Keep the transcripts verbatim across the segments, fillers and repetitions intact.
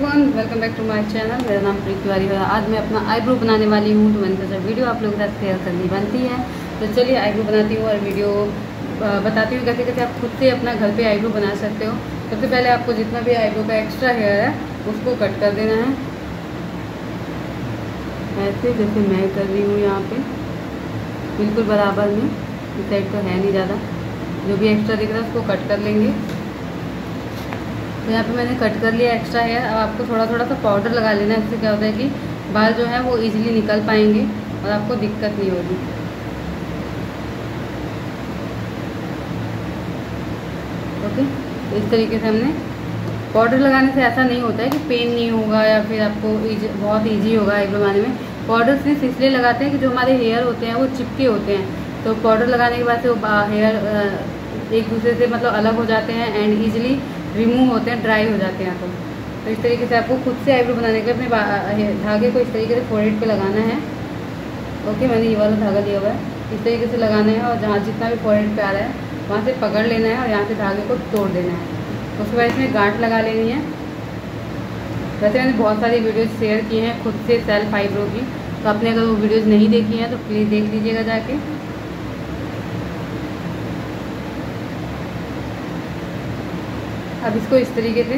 Everyone, welcome back to my channel. मेरा नाम प्रीति तिवारी है। आज मैं अपना आईब्रो बनाने वाली हूँ, तो मैंने सोचा वीडियो आप लोगों के साथ शेयर करनी बनती है। तो चलिए आईब्रो बनाती हूँ और वीडियो बताती हूँ कैसे कैसे आप खुद से अपना घर पे आईब्रो बना सकते हो। सबसे पहले आपको जितना भी आईब्रो का एक्स्ट्रा हेयर है उसको कट कर देना है, ऐसे जैसे मैं कर रही हूँ यहाँ पे, बिल्कुल बराबर में। इस साइड तो है नहीं ज़्यादा, जो भी एक्स्ट्रा दिख रहा है उसको कट कर लेंगे। तो यहाँ पे मैंने कट कर लिया एक्स्ट्रा हेयर। अब आपको थोड़ा थोड़ा सा पाउडर लगा लेना है। इससे क्या होता है कि बाल जो है वो इजीली निकल पाएंगे और आपको दिक्कत नहीं होगी। ओके, तो इस तरीके से हमने पाउडर लगाने से ऐसा नहीं होता है कि पेन नहीं होगा या फिर आपको इज, बहुत ईजी होगा आईब्रो बनाने में। पाउडर सिर्फ इसलिए लगाते हैं कि जो हमारे हेयर होते हैं वो चिपके होते हैं, तो पाउडर लगाने के बाद से वो हेयर एक दूसरे से मतलब अलग हो जाते हैं एंड ईजिली रिमूव होते हैं, ड्राई हो जाते हैं। तो, तो इस तरीके से आपको खुद से आईब्रो बनाने के अपने धागे को इस तरीके से फोरहेड पे लगाना है। ओके, मैंने ये वाला धागा लिया हुआ है, इस तरीके से लगाना है और जहाँ जितना भी फोरहेड पे आ रहा है वहाँ से पकड़ लेना है और यहाँ से धागे को तोड़ देना है। उसके बाद इसमें गांठ लगा लेनी है। वैसे मैंने बहुत सारी वीडियोज़ शेयर की हैं खुद से सेल्फ आईब्रो की, तो आपने अगर वो वीडियोज़ नहीं देखी हैं तो प्लीज़ देख लीजिएगा जाके। अब इसको इस तरीके से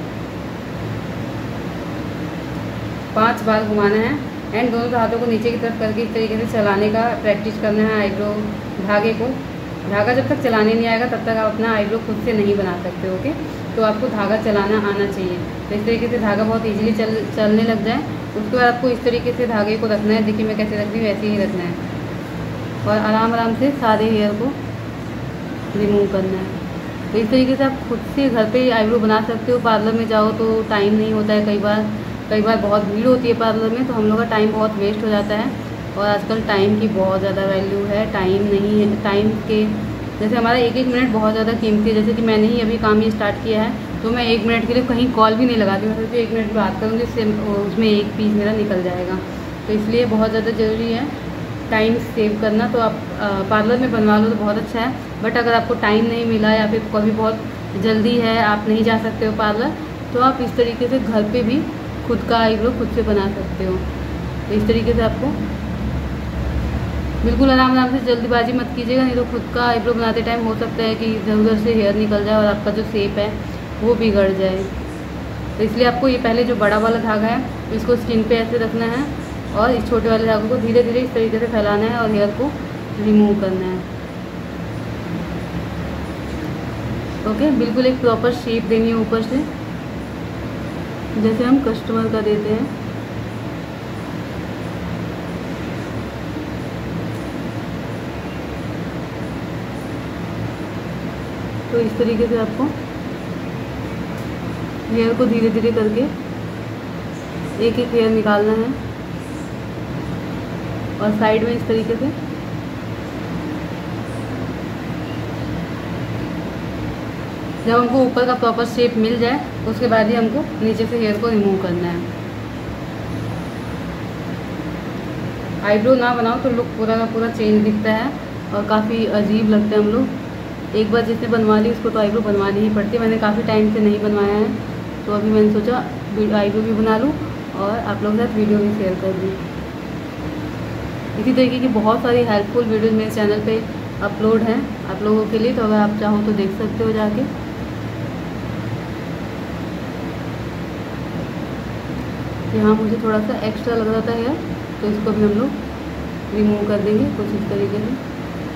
पांच बार घुमाना है एंड दोनों हाथों को नीचे की तरफ करके इस तरीके से चलाने का प्रैक्टिस करना है आईब्रो धागे को। धागा जब तक चलाने नहीं आएगा तब तक आप अपना आईब्रो खुद से नहीं बना सकते। ओके, तो आपको धागा चलाना आना चाहिए। तो इस तरीके से धागा बहुत इजीली चल चलने लग जाए, उसके बाद आपको इस तरीके से धागे को रखना है। देखिए मैं कैसे रख रही हूँ, वैसे ही रखना है और आराम आराम से सारे हेयर को रिमूव करना है। तो इस तरीके से आप खुद से घर पे आईब्रो बना सकते हो। पार्लर में जाओ तो टाइम नहीं होता है, कई बार कई बार बहुत भीड़ होती है पार्लर में, तो हम लोग का टाइम बहुत वेस्ट हो जाता है। और आजकल टाइम की बहुत ज़्यादा वैल्यू है। टाइम नहीं है, टाइम के जैसे हमारा एक एक मिनट बहुत ज़्यादा कीमती है। जैसे कि मैंने ही अभी काम ये स्टार्ट किया है, तो मैं एक मिनट के लिए कहीं कॉल भी नहीं लगाती, मैं सिर्फ एक मिनट बात करूँगी, इससे उसमें एक पीस मेरा निकल जाएगा। तो इसलिए बहुत ज़्यादा ज़रूरी है टाइम सेव करना। तो आप पार्लर में बनवा लो तो बहुत अच्छा है, बट अगर आपको टाइम नहीं मिला या फिर कभी बहुत जल्दी है, आप नहीं जा सकते हो पार्लर, तो आप इस तरीके से घर पे भी खुद का आईब्रो खुद से बना सकते हो। तो इस तरीके से आपको बिल्कुल आराम आराम से, जल्दीबाजी मत कीजिएगा, नहीं तो खुद का आईब्रो बनाते टाइम हो सकता है कि इधर उधर से हेयर निकल जाए और आपका जो शेप है वो बिगड़ जाए। तो इसलिए आपको ये पहले जो बड़ा वाला धागा है इसको स्किन पे ऐसे रखना है और इस छोटे वाले धागे को धीरे धीरे इस तरीके से फैलाना है और हेयर को रिमूव करना है। ओके, बिल्कुल एक प्रॉपर शेप देनी है ऊपर से, जैसे हम कस्टमर का देते हैं। तो इस तरीके से आपको हेयर को धीरे धीरे करके एक एक हेयर निकालना है और साइड में इस तरीके से जब हमको ऊपर का प्रॉपर शेप मिल जाए उसके बाद ही हमको नीचे से हेयर को रिमूव करना है। आईब्रो ना बनाओ तो लुक पूरा का पूरा चेंज दिखता है और काफ़ी अजीब लगता है हम लोग। एक बार जिसने बनवा ली उसको तो आईब्रो बनवानी ही पड़ती है। मैंने काफ़ी टाइम से नहीं बनवाया है, तो अभी मैंने सोचा आईब्रो भी बना लूँ और आप लोगों के साथ वीडियो भी शेयर कर दूँ। इसी तरीके की बहुत सारी हेल्पफुल वीडियोज़ मेरे चैनल पे अपलोड हैं आप लोगों के लिए, तो अगर आप चाहो तो देख सकते हो जाके। यहाँ मुझे थोड़ा सा एक्स्ट्रा लग रहा था हेयर, तो इसको भी हम लोग रिमूव कर देंगे कुछ इस तरीके से।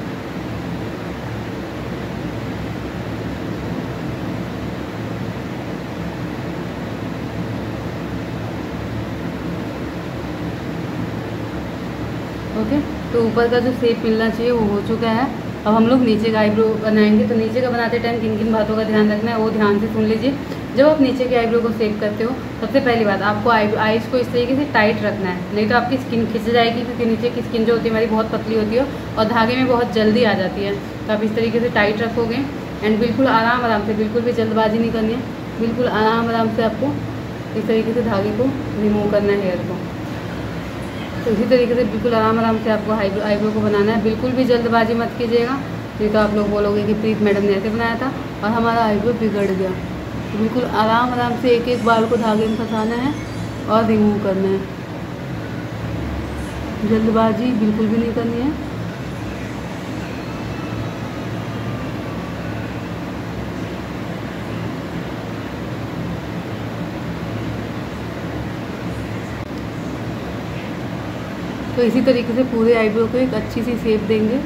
ओके, तो ऊपर का जो शेप मिलना चाहिए वो हो चुका है। अब हम लोग नीचे का आईब्रो बनाएंगे। तो नीचे का बनाते टाइम किन किन बातों का ध्यान रखना है वो ध्यान से सुन लीजिए। जब आप नीचे के आईब्रो को शेप करते हो, सबसे पहली बात आपको आई आईज को इस तरीके से टाइट रखना है, नहीं तो आपकी स्किन खिंच जाएगी, क्योंकि नीचे की स्किन जो होती है हमारी बहुत पतली होती है और धागे में बहुत जल्दी आ जाती है। तो आप इस तरीके से टाइट रखोगे एंड बिल्कुल आराम आराम से, बिल्कुल भी जल्दबाजी नहीं करनी है, बिल्कुल आराम आराम से आपको इस तरीके से धागे को रिमूव करना है हेयर को। तो इसी तरीके से बिल्कुल आराम आराम से आपको आईब्रो आईब्रो को बनाना है। बिल्कुल भी जल्दबाजी मत कीजिएगा, नहीं तो आप लोग बोलोगे कि प्रीत मैडम ने ऐसे बनाया था और हमारा आईब्रो बिगड़ गया। तो बिल्कुल आराम आराम से एक एक बाल को धागे में फंसाना है और रिमूव करना है। जल्दबाजी बिल्कुल भी नहीं करनी है। तो इसी तरीके से पूरे आईब्रो को एक अच्छी सी शेप देंगे।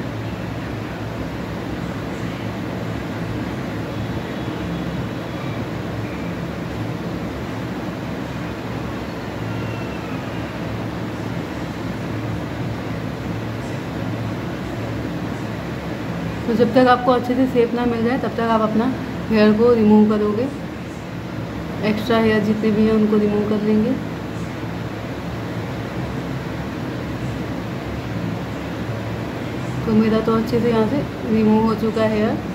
तो जब तक आपको अच्छे से शेप ना मिल जाए तब तक आप अपना हेयर को रिमूव करोगे। एक्स्ट्रा हेयर जितने भी हैं उनको रिमूव कर लेंगे। तो मेरा तो अच्छे से यहाँ से रिमूव हो चुका है हेयर।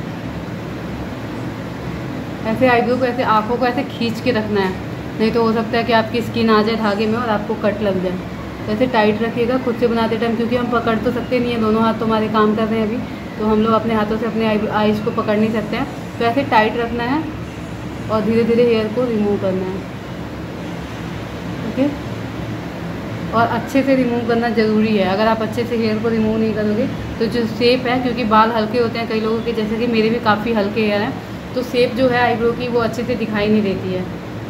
ऐसे आईब्रो को ऐसे आँखों को ऐसे खींच के रखना है, नहीं तो हो सकता है कि आपकी स्किन आ जाए धागे में और आपको कट लग जाए। तो ऐसे टाइट रखिएगा खुद से बनाते टाइम, क्योंकि हम पकड़ तो सकते नहीं है, दोनों हाथ तो हमारे काम कर रहे हैं अभी, तो हम लोग अपने हाथों से अपने आईज को पकड़ नहीं सकते हैं। तो ऐसे टाइट रखना है और धीरे धीरे हेयर को रिमूव करना है। ओके, और अच्छे से रिमूव करना ज़रूरी है। अगर आप अच्छे से हेयर को रिमूव नहीं करोगे तो जो शेप है, क्योंकि बाल हल्के होते हैं कई लोगों के, जैसे कि मेरे भी काफ़ी हल्के हेयर हैं, तो शेप जो है आईब्रो की वो अच्छे से दिखाई नहीं देती है।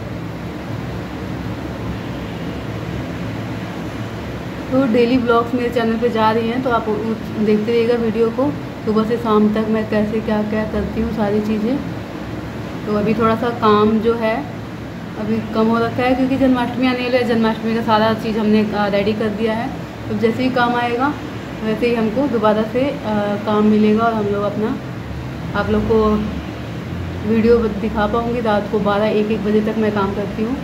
तो डेली ब्लॉग्स मेरे चैनल पे जा रही हैं, तो आप देखते रहिएगा वीडियो को सुबह से शाम तक मैं कैसे क्या क्या करती हूँ सारी चीज़ें। तो अभी थोड़ा सा काम जो है अभी कम हो रखा है, क्योंकि जन्माष्टमी आने वाली है। जन्माष्टमी का सारा चीज़ हमने रेडी कर दिया है। तो जैसे ही काम आएगा वैसे ही हमको दोबारा से आ, काम मिलेगा और हम लोग अपना आप लोग को वीडियो दिखा पाऊँगी। रात को बारह एक एक बजे तक मैं काम करती हूँ।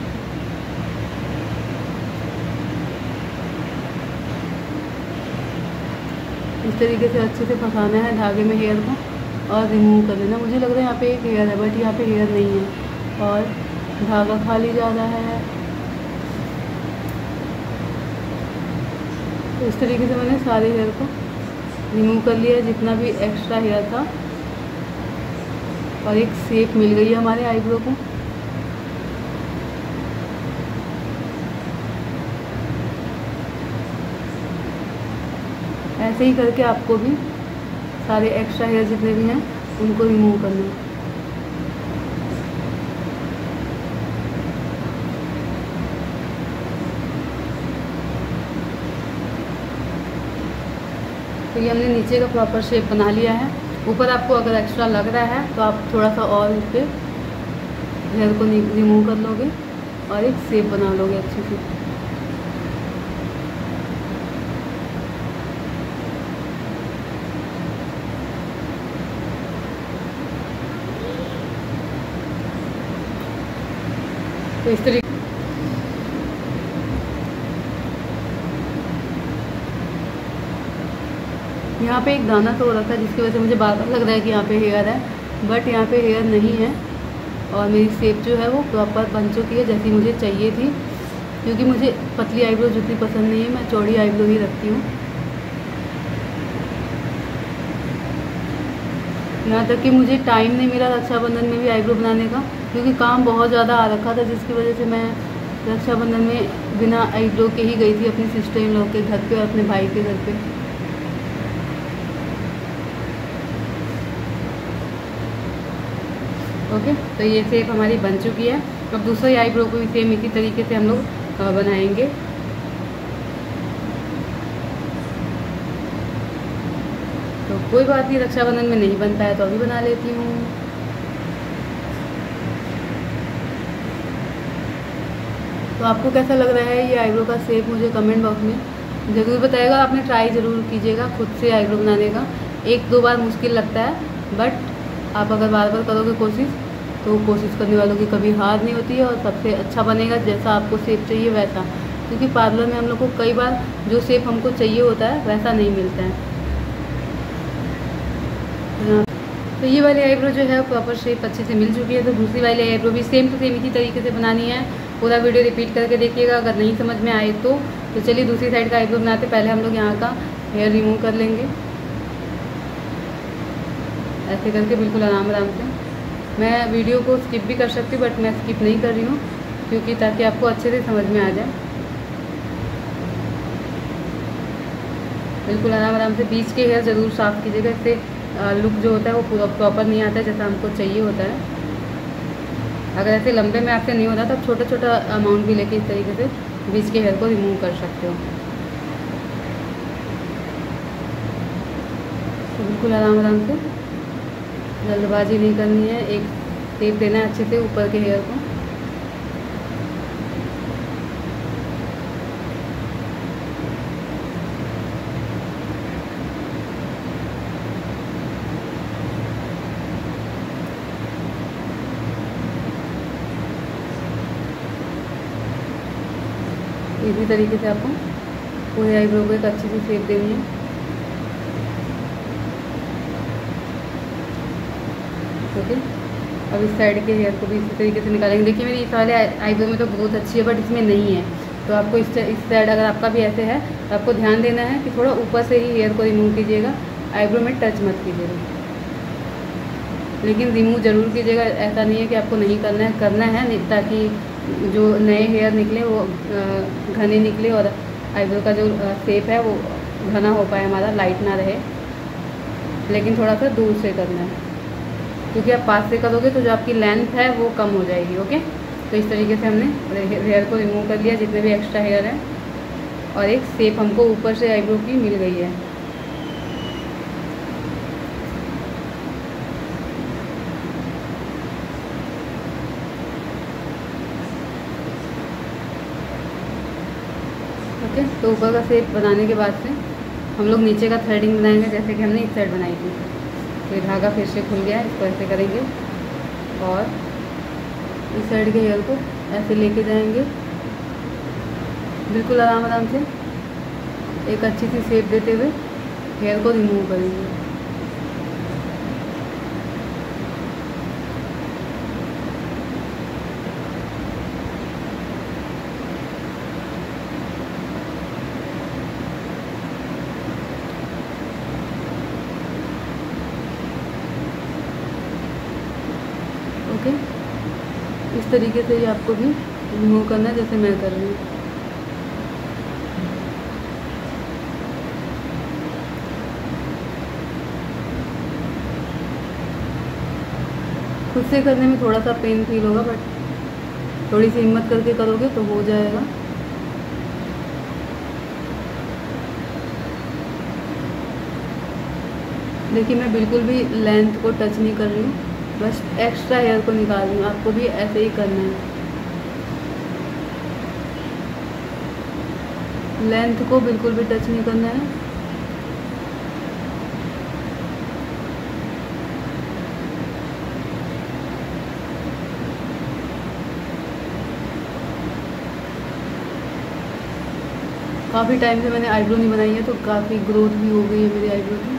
इस तरीके से अच्छे से फंसाना है धागे में हेयर को और रिमूव कर लेना। मुझे लग रहा है यहाँ पे एक हेयर है, बट यहाँ पे हेयर नहीं है और धागा खाली जा रहा है। तो इस तरीके से मैंने सारे हेयर को रिमूव कर लिया है, जितना भी एक्स्ट्रा हेयर था, और एक शेप मिल गई है हमारे आईब्रो को। ऐसे ही करके आपको भी सारे एक्स्ट्रा हेयर जितने भी हैं उनको रिमूव करना है। तो ये हमने नीचे का प्रॉपर शेप बना लिया है। ऊपर आपको अगर एक्स्ट्रा लग रहा है तो आप थोड़ा सा और इस पर हेयर को रिमूव कर लोगे और एक शेप बना लोगे अच्छी सी। तो इस तरीके यहाँ पे एक दाना तो हो रखा है, जिसकी वजह से मुझे बार बार लग रहा है कि यहाँ पे हेयर है, बट यहाँ पे हेयर नहीं है। और मेरी शेप जो है वो प्रॉपर बन चुकी है जैसी मुझे चाहिए थी, क्योंकि मुझे पतली आईब्रो जितनी पसंद नहीं है, मैं चौड़ी आईब्रो ही रखती हूँ। यहाँ तक कि मुझे टाइम नहीं मिला रक्षाबंधन में भी आईब्रो बनाने का, क्योंकि काम बहुत ज़्यादा आ रखा था, जिसकी वजह से मैं रक्षाबंधन में बिना आईब्रो के ही गई थी अपनी सिस्टर इन लॉ के घर पे और अपने भाई के घर पे। ओके, तो ये शेप हमारी बन चुकी है। अब दूसरी आईब्रो को भी सेम इसी तरीके से हम लोग बनाएंगे। तो कोई बात नहीं, रक्षाबंधन में नहीं बन पाया तो अभी बना लेती हूँ। तो आपको कैसा लग रहा है ये आईब्रो का शेप, मुझे कमेंट बॉक्स में ज़रूर बताइएगा। आपने ट्राई ज़रूर कीजिएगा खुद से आईब्रो बनाने का। एक दो बार मुश्किल लगता है, बट आप अगर बार बार करोगे कोशिश तो कोशिश करने वालों की कभी हार नहीं होती है, और सबसे अच्छा बनेगा जैसा आपको शेप चाहिए वैसा। क्योंकि पार्लर में हम लोग को कई बार जो शेप हमको चाहिए होता है वैसा नहीं मिलता है। तो ये वाली आईब्रो जो है प्रॉपर शेप अच्छे से मिल चुकी है। तो दूसरी वाली आईब्रो भी सेम टू सेम इसी तरीके से बनानी है। पूरा वीडियो रिपीट करके देखिएगा, अगर नहीं समझ में आए तो तो चलिए दूसरी साइड का आईब्रो बनाते। पहले हम लोग यहाँ का हेयर रिमूव कर लेंगे ऐसे करके, बिल्कुल आराम आराम से। मैं वीडियो को स्किप भी कर सकती हूँ, बट मैं स्किप नहीं कर रही हूँ क्योंकि ताकि आपको अच्छे से समझ में आ जाए। बिल्कुल आराम आराम से बीच के हेयर ज़रूर साफ़ कीजिएगा, इससे लुक जो होता है वो पूरा प्रॉपर नहीं आता है जैसा हमको चाहिए होता है। अगर ऐसे लंबे में आपसे नहीं होता तो आप छोटा छोटा अमाउंट भी लेके इस तरीके से बीच के हेयर को रिमूव कर सकते हो। तो बिल्कुल आराम आराम से, जल्दबाजी नहीं करनी है, एक टेप देना है अच्छे से ऊपर के हेयर को। इसी तरीके से आपको पूरे आईब्रो को एक अच्छी सी शेप देनी है। ओके, अब इस साइड के हेयर को भी इसी तरीके से निकालेंगे। देखिए मेरी इस वाले आईब्रो में तो बहुत अच्छी है, बट इसमें नहीं है, तो आपको इस इस साइड अगर आपका भी ऐसे है तो आपको ध्यान देना है कि थोड़ा ऊपर से ही हेयर को रिमूव कीजिएगा, आईब्रो में टच मत कीजिएगा, लेकिन रिमूव ज़रूर कीजिएगा। ऐसा नहीं है कि आपको नहीं करना है, करना है ताकि जो नए हेयर निकले वो घने निकले और आईब्रो का जो शेप है वो घना हो पाए, हमारा लाइट ना रहे। लेकिन थोड़ा सा दूर से करना है, क्योंकि आप पास से करोगे तो जो आपकी लेंथ है वो कम हो जाएगी। ओके, तो इस तरीके से हमने हेयर को रिमूव कर लिया, जितने भी एक्स्ट्रा हेयर है, और एक शेप हमको ऊपर से आईब्रो की मिल गई है। ओके, तो ऊपर का शेप बनाने के बाद से हम लोग नीचे का थ्रेडिंग बनाएंगे, जैसे कि हमने इस साइड बनाई थी। तो ये धागा फिर से खुल गया है, इसको ऐसे करेंगे और इस साइड के हेयर को ऐसे लेके जाएंगे, बिल्कुल आराम आराम से एक अच्छी सी शेप देते हुए हेयर को रिमूव करेंगे। ओके, इस तरीके से ही आपको भी रिमूव करना है जैसे मैं कर रही हूँ। खुद से करने में थोड़ा सा पेन फील होगा, बट थोड़ी सी हिम्मत करके करोगे तो हो जाएगा। देखिए मैं बिल्कुल भी लेंथ को टच नहीं कर रही हूँ, बस एक्स्ट्रा हेयर को निकाल रही हूँ। आपको भी ऐसे ही करना है, लेंथ को बिल्कुल भी टच नहीं करना है। काफ़ी टाइम से मैंने आईब्रो नहीं बनाई है, तो काफ़ी ग्रोथ भी हो गई है मेरी आईब्रो की।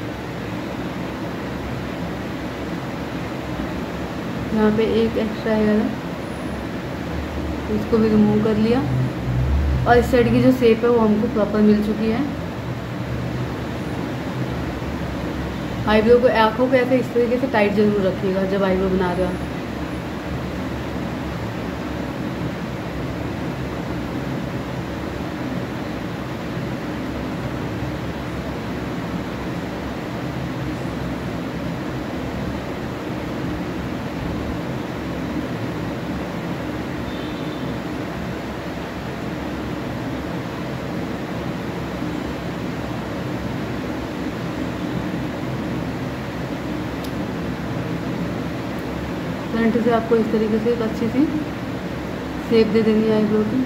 यहाँ पे एक एक्स्ट्रा हेयर है, तो इसको भी रिमूव कर लिया, और इस साइड की जो शेप है वो हमको प्रॉपर मिल चुकी है। आईब्रो को, आँखों को ऐसे इस तरीके से टाइट जरूर रखिएगा जब आईब्रो बना रहे हो। फ्रंट से आपको इस तरीके से एक अच्छी सी शेप दे देनी है आईब्रो की।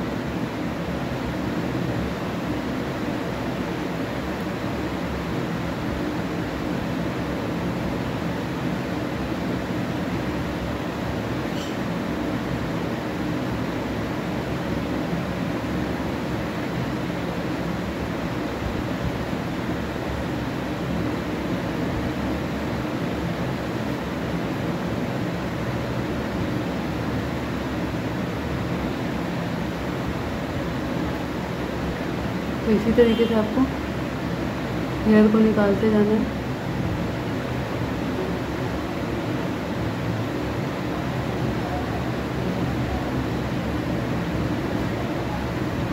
तो इसी तरीके से आपको हेयर को निकालते जाना है।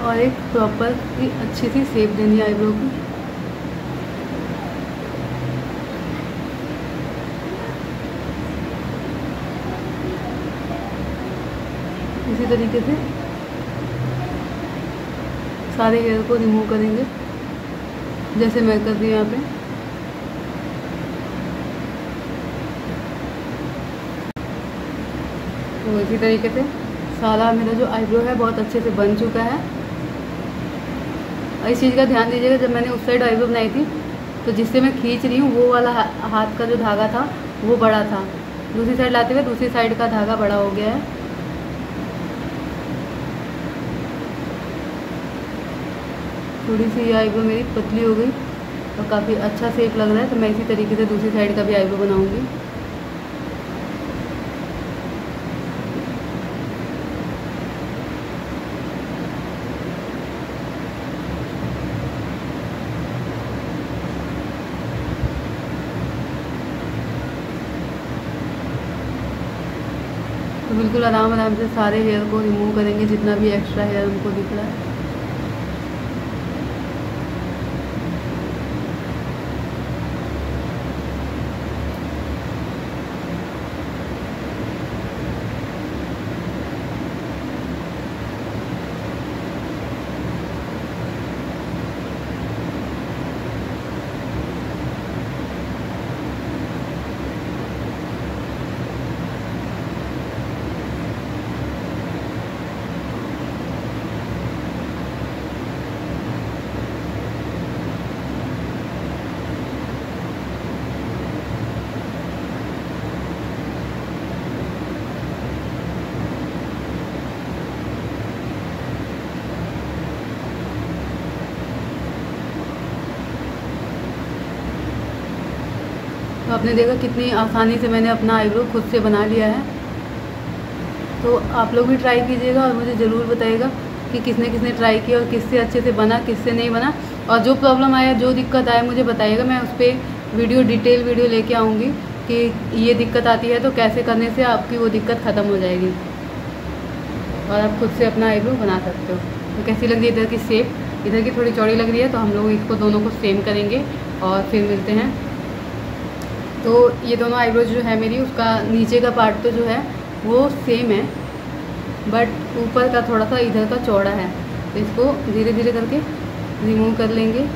और एक प्रॉपर की अच्छी सी शेप देनी है आईब्रो की। इसी तरीके से सारे हेयर को रिमूव करेंगे जैसे मैं कर रही हूँ यहाँ पे। तो इसी तरीके से सारा मेरा जो आईब्रो है बहुत अच्छे से बन चुका है। और इस चीज़ का ध्यान दीजिएगा, जब मैंने उस साइड आईब्रो बनाई थी तो जिससे मैं खींच रही हूँ वो वाला हाथ का जो धागा था वो बड़ा था, दूसरी साइड लाते हुए दूसरी साइड का धागा बड़ा हो गया है। थोड़ी सी ये आईब्रो मेरी पतली हो गई और काफ़ी अच्छा शेप लग रहा है, तो मैं इसी तरीके से दूसरी साइड का भी आईब्रो बनाऊंगी। तो बिल्कुल आराम आराम से सारे हेयर को रिमूव करेंगे जितना भी एक्स्ट्रा हेयर हमको दिख रहा है। तो आपने देखा कितनी आसानी से मैंने अपना आईब्रो खुद से बना लिया है। तो आप लोग भी ट्राई कीजिएगा और मुझे ज़रूर बताइएगा कि किसने किसने ट्राई किया और किससे अच्छे से बना, किससे नहीं बना। और जो प्रॉब्लम आया, जो दिक्कत आया, मुझे बताइएगा। मैं उस पर वीडियो डिटेल वीडियो लेके आऊँगी कि ये दिक्कत आती है तो कैसे करने से आपकी वो दिक्कत ख़त्म हो जाएगी और आप खुद से अपना आईब्रो बना सकते हो। तो कैसी लग रही है इधर की शेप? इधर की थोड़ी चौड़ी लग रही है, तो हम लोग इसको दोनों को सेम करेंगे और फिर मिलते हैं। तो ये दोनों आईब्रोज जो है मेरी, उसका नीचे का पार्ट तो जो है वो सेम है, बट ऊपर का थोड़ा सा इधर का चौड़ा है। तो इसको धीरे धीरे करके रिमूव कर लेंगे।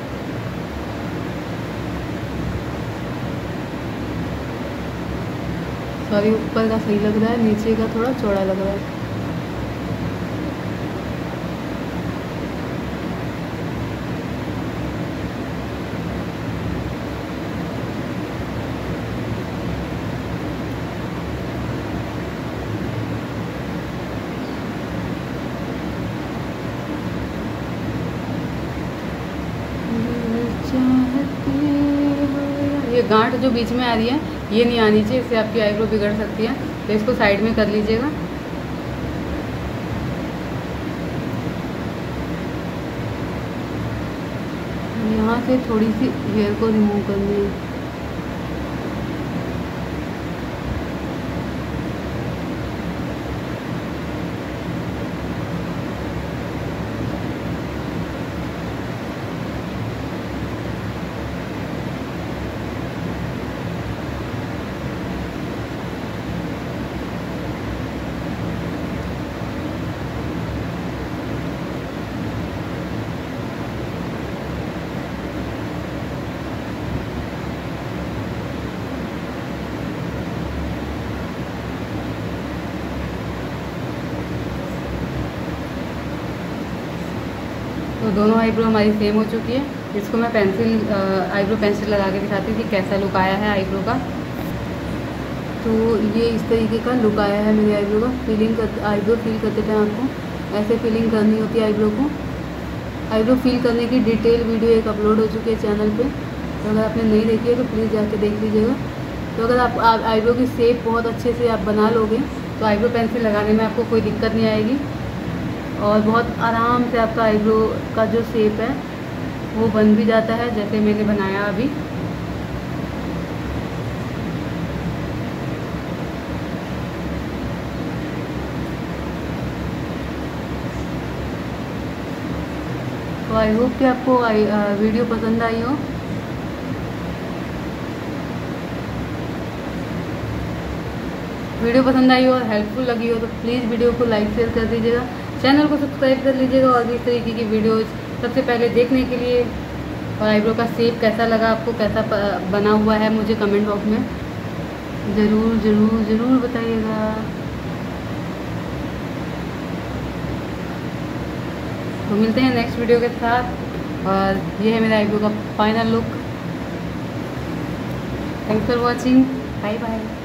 सॉरी, ऊपर का सही लग रहा है, नीचे का थोड़ा चौड़ा लग रहा है। ये गांठ जो बीच में आ रही है ये नहीं आनी चाहिए, इससे आपकी आईब्रो बिगड़ सकती है। तो इसको साइड में कर लीजिएगा। यहाँ से थोड़ी सी हेयर को रिमूव करनी है। तो दोनों आईब्रो हमारी सेम हो चुकी है। इसको मैं पेंसिल आईब्रो पेंसिल लगा के दिखाती हूँ कि कैसा लुक आया है आईब्रो का। तो ये इस तरीके का लुक आया है मेरे आईब्रो का। फीलिंग कर आईब्रो फील करते टाइम आपको ऐसे फीलिंग करनी होती है आईब्रो को। आईब्रो फील करने की डिटेल वीडियो एक अपलोड हो चुकी है चैनल पे, तो अगर आपने नहीं देखी है तो प्लीज़ जाके देख लीजिएगा। तो अगर आप आईब्रो की शेप बहुत अच्छे से आप बना लोगे तो आईब्रो पेंसिल लगाने में आपको कोई दिक्कत नहीं आएगी और बहुत आराम से आपका आईब्रो का जो शेप है वो बन भी जाता है जैसे मैंने बनाया अभी। तो आई होप कि आपको आई वीडियो पसंद आई हो। वीडियो पसंद आई हो और हेल्पफुल लगी हो तो प्लीज़ वीडियो को लाइक शेयर कर दीजिएगा, चैनल को सब्सक्राइब कर लीजिएगा और भी इस तरीके की वीडियोज़ सबसे पहले देखने के लिए। और आईब्रो का शेप कैसा लगा आपको, कैसा बना हुआ है, मुझे कमेंट बॉक्स में ज़रूर ज़रूर ज़रूर बताइएगा। तो मिलते हैं नेक्स्ट वीडियो के साथ और ये है मेरा आईब्रो का final look. Thanks for watching, bye bye.